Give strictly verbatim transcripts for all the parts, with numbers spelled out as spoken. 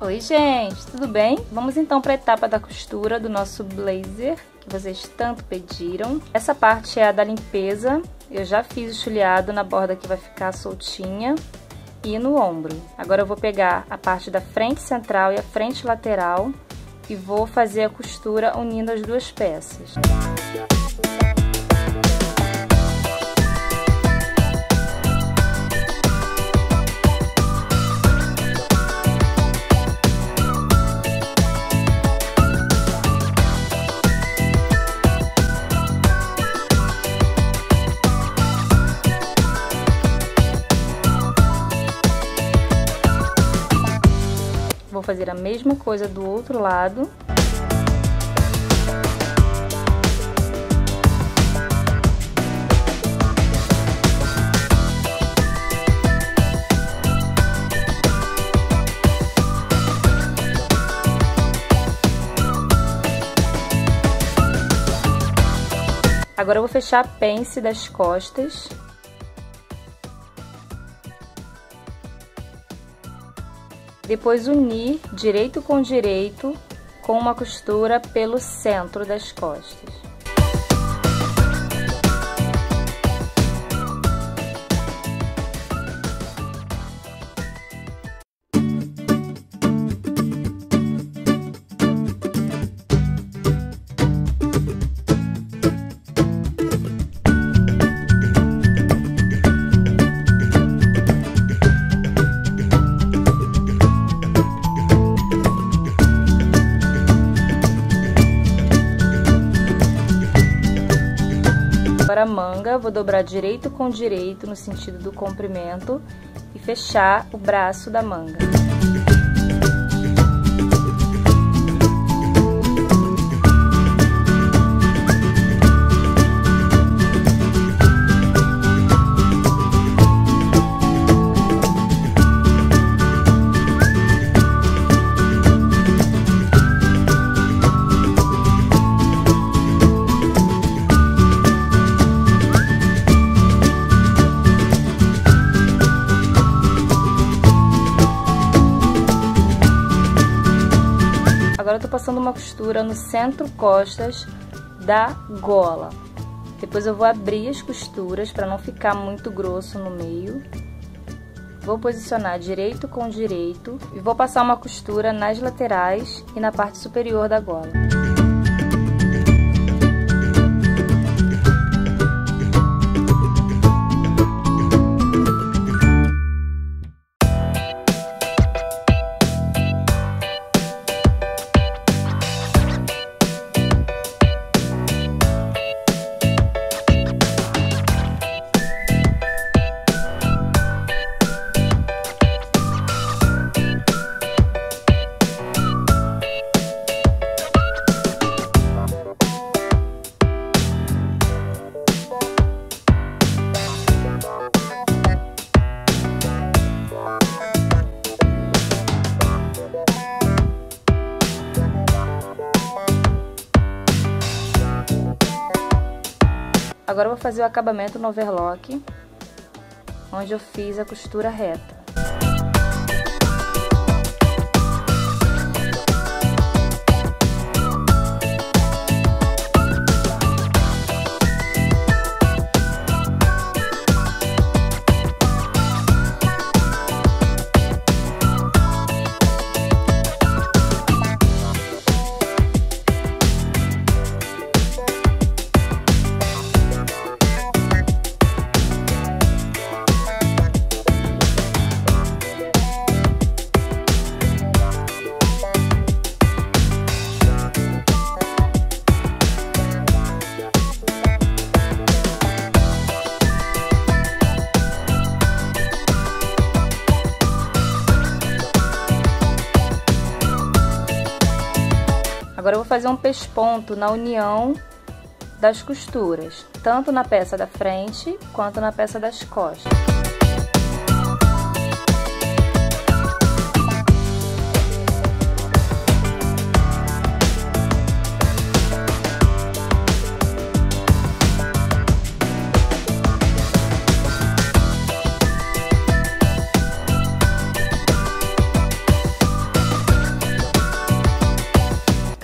Oi gente, tudo bem? Vamos então para a etapa da costura do nosso blazer, que vocês tanto pediram. Essa parte é a da limpeza, eu já fiz o chuleado na borda que vai ficar soltinha e no ombro. Agora eu vou pegar a parte da frente central e a frente lateral e vou fazer a costura unindo as duas peças. Vou fazer a mesma coisa do outro lado. Agora eu vou fechar a pence das costas. Depois unir direito com direito com uma costura pelo centro das costas. Agora a manga, vou dobrar direito com direito no sentido do comprimento e fechar o braço da manga. Agora eu tô passando uma costura no centro-costas da gola. Depois eu vou abrir as costuras para não ficar muito grosso no meio. Vou posicionar direito com direito e vou passar uma costura nas laterais e na parte superior da gola. Agora eu vou fazer o acabamento no overlock, onde eu fiz a costura reta. Agora eu vou fazer um pesponto na união das costuras, tanto na peça da frente quanto na peça das costas.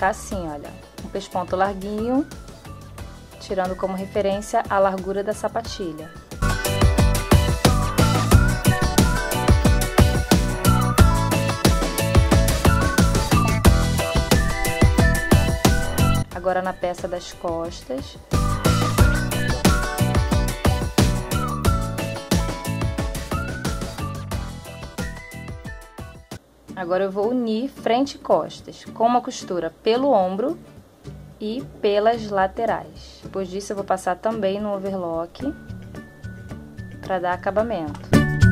ficar assim, olha, um pesponto larguinho, tirando como referência a largura da sapatilha. Agora na peça das costas. Agora eu vou unir frente e costas com uma costura pelo ombro e pelas laterais. Depois disso eu vou passar também no overlock para dar acabamento.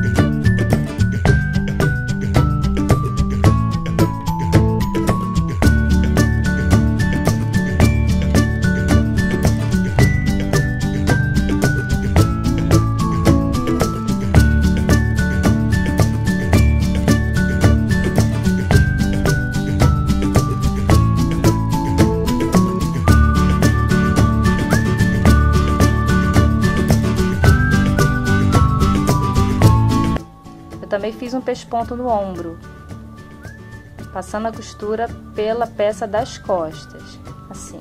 Também fiz um pesponto no ombro, passando a costura pela peça das costas, assim.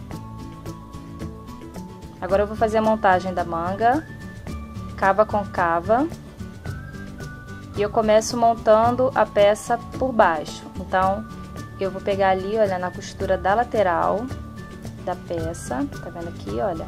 Agora eu vou fazer a montagem da manga, cava com cava, e eu começo montando a peça por baixo. Então, eu vou pegar ali, olha, na costura da lateral da peça, tá vendo aqui, olha?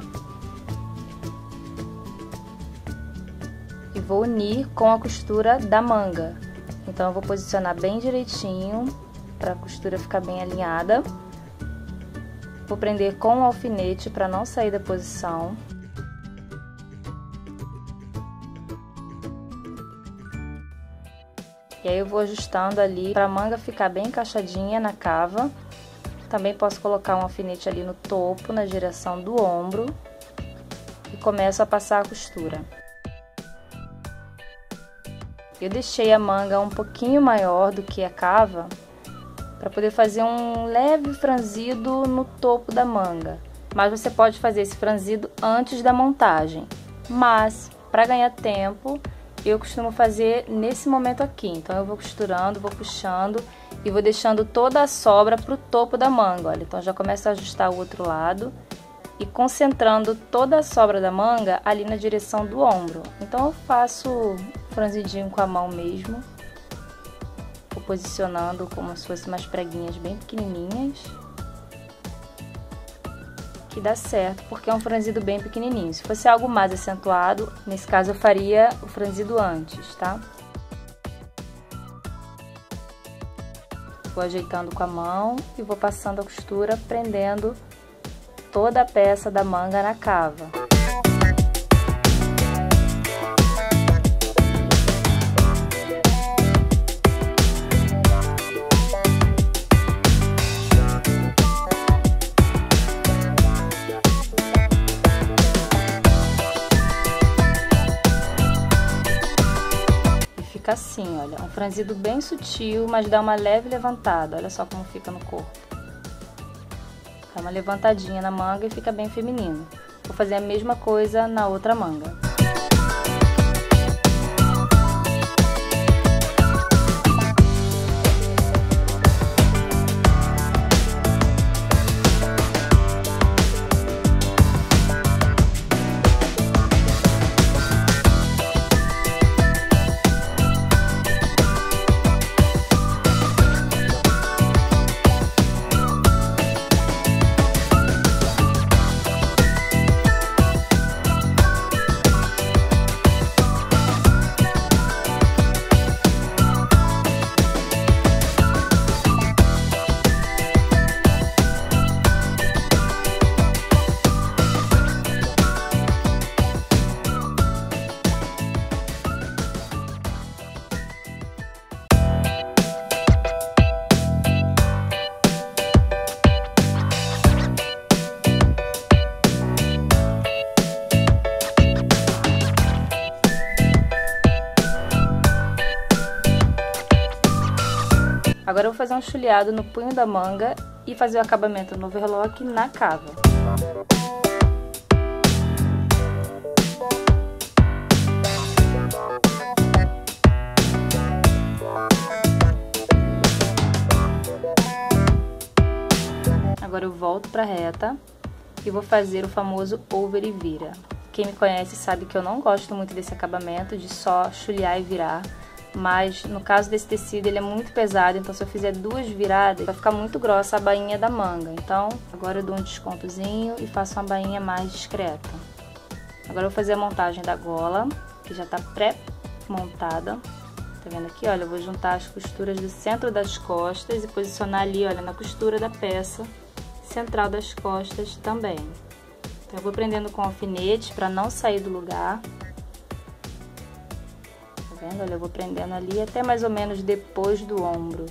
E vou unir com a costura da manga. Então, eu vou posicionar bem direitinho, para a costura ficar bem alinhada. Vou prender com o alfinete para não sair da posição. E aí eu vou ajustando ali para a manga ficar bem encaixadinha na cava. Também posso colocar um alfinete ali no topo, na direção do ombro. E começo a passar a costura. Eu deixei a manga um pouquinho maior do que a cava, para poder fazer um leve franzido no topo da manga. Mas você pode fazer esse franzido antes da montagem. Mas, para ganhar tempo, eu costumo fazer nesse momento aqui. Então, eu vou costurando, vou puxando e vou deixando toda a sobra para o topo da manga. Olha, então, já começo a ajustar o outro lado e concentrando toda a sobra da manga ali na direção do ombro. Então, eu faço franzidinho com a mão mesmo. Vou posicionando como se fossem umas preguinhas bem pequenininhas. Que dá certo, porque é um franzido bem pequenininho. Se fosse algo mais acentuado, nesse caso eu faria o franzido antes, tá? Vou ajeitando com a mão e vou passando a costura, prendendo toda a peça da manga na cava. Fica assim, olha, um franzido bem sutil, mas dá uma leve levantada. Olha só como fica no corpo. Dá uma levantadinha na manga e fica bem feminino. Vou fazer a mesma coisa na outra manga. Agora eu vou fazer um chuleado no punho da manga e fazer o acabamento no overlock na cava. Agora eu volto pra reta e vou fazer o famoso over e vira. Quem me conhece sabe que eu não gosto muito desse acabamento de só chulear e virar, mas no caso desse tecido ele é muito pesado, então se eu fizer duas viradas vai ficar muito grossa a bainha da manga. Então agora eu dou um descontozinho e faço uma bainha mais discreta. Agora eu vou fazer a montagem da gola, que já tá pré-montada. Tá vendo aqui? Olha, eu vou juntar as costuras do centro das costas e posicionar ali, olha, na costura da peça central das costas também. Então eu vou prendendo com alfinete para não sair do lugar. Tá vendo? Olha, eu vou prendendo ali até mais ou menos depois do ombro.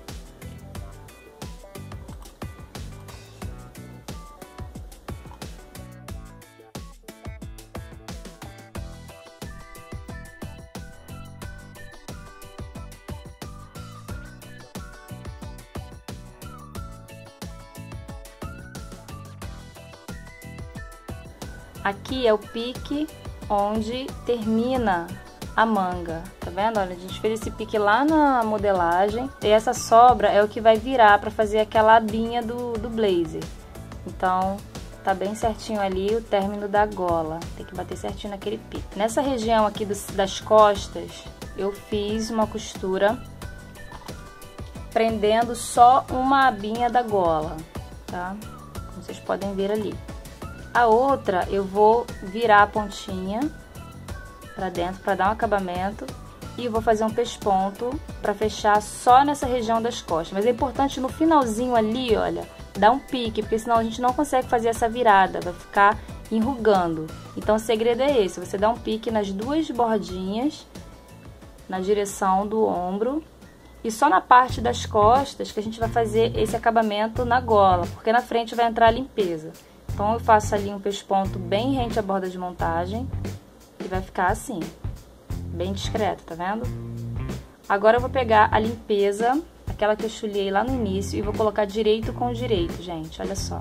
Aqui é o pique onde termina a manga, tá vendo? Olha, a gente fez esse pique lá na modelagem e essa sobra é o que vai virar para fazer aquela abinha do, do blazer. Então, tá bem certinho ali o término da gola, tem que bater certinho naquele pique. Nessa região aqui do, das costas, eu fiz uma costura prendendo só uma abinha da gola, tá? Como vocês podem ver ali. A outra eu vou virar a pontinha pra dentro para dar um acabamento e vou fazer um pesponto para fechar só nessa região das costas. Mas é importante no finalzinho ali, olha, dar um pique, porque senão a gente não consegue fazer essa virada, vai ficar enrugando. Então o segredo é esse, você dá um pique nas duas bordinhas na direção do ombro e só na parte das costas que a gente vai fazer esse acabamento na gola, porque na frente vai entrar a limpeza. Então eu faço ali um pesponto bem rente à borda de montagem e vai ficar assim, bem discreto, tá vendo? Agora eu vou pegar a limpeza, aquela que eu chuleei lá no início, e vou colocar direito com direito, gente, olha só.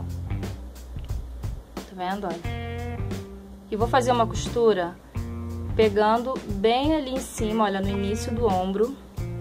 Tá vendo, olha? E vou fazer uma costura pegando bem ali em cima, olha, no início do ombro.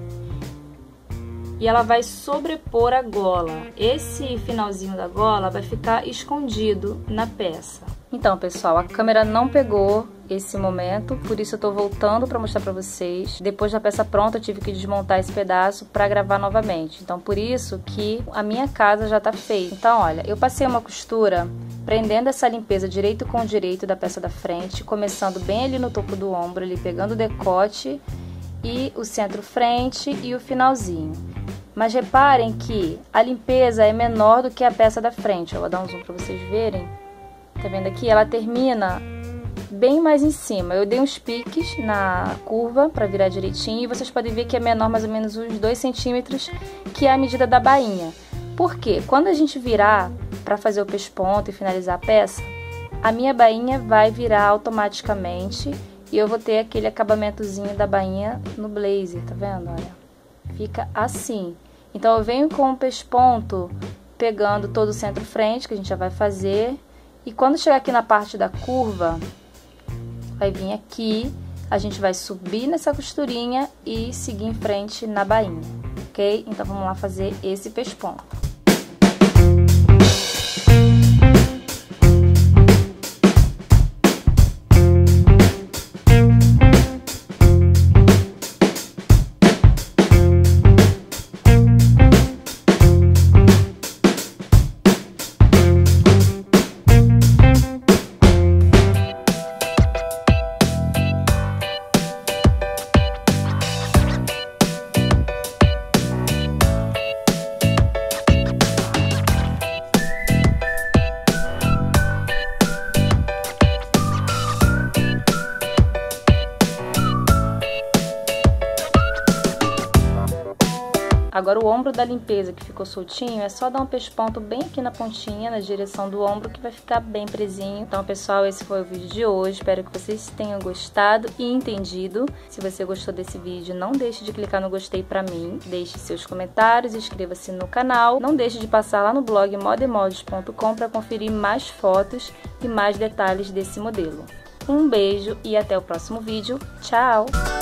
E ela vai sobrepor a gola. Esse finalzinho da gola vai ficar escondido na peça. Então, pessoal, a câmera não pegou esse momento, por isso eu tô voltando para mostrar para vocês. Depois da peça pronta, eu tive que desmontar esse pedaço para gravar novamente. Então, por isso que a minha casa já tá feita. Então, olha, eu passei uma costura prendendo essa limpeza direito com direito da peça da frente, começando bem ali no topo do ombro, ali pegando o decote e o centro-frente e o finalzinho. Mas reparem que a limpeza é menor do que a peça da frente. Eu vou dar um zoom para vocês verem. Tá vendo aqui? Ela termina bem mais em cima. Eu dei uns piques na curva para virar direitinho. E vocês podem ver que é menor mais ou menos uns dois centímetros, que é a medida da bainha. Por quê? Quando a gente virar para fazer o pesponto e finalizar a peça, a minha bainha vai virar automaticamente. E eu vou ter aquele acabamentozinho da bainha no blazer, tá vendo? Olha. Fica assim. Então eu venho com o pesponto pegando todo o centro-frente, que a gente já vai fazer. E quando chegar aqui na parte da curva, vai vir aqui, a gente vai subir nessa costurinha e seguir em frente na bainha, ok? Então vamos lá fazer esse pesponto. Agora o ombro da limpeza que ficou soltinho, é só dar um pesponto bem aqui na pontinha, na direção do ombro, que vai ficar bem presinho. Então, pessoal, esse foi o vídeo de hoje. Espero que vocês tenham gostado e entendido. Se você gostou desse vídeo, não deixe de clicar no gostei pra mim. Deixe seus comentários, inscreva-se no canal. Não deixe de passar lá no blog modemoldes ponto com para conferir mais fotos e mais detalhes desse modelo. Um beijo e até o próximo vídeo. Tchau!